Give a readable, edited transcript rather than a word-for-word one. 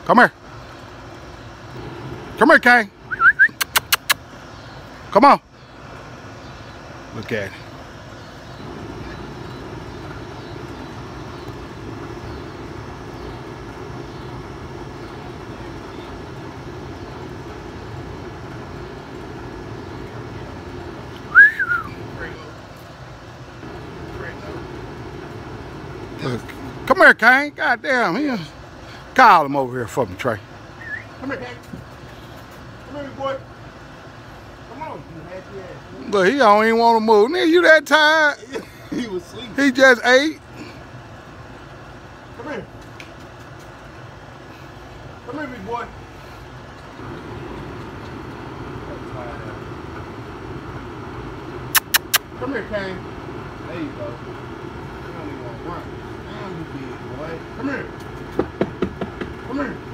Come here. Come here, Cain. Come on. Look at it. Look. Come here, Cain. Goddamn, he call him over here for me, Trey. Come here, Cain. Come here, boy. Come on. Look, he don't even want to move. Nigga, you that tired? He was sleeping. He just ate. Come here. Come here, big boy. Come here, Cain. There you go. You don't even want to run. Damn, you big boy. Come here. Come here.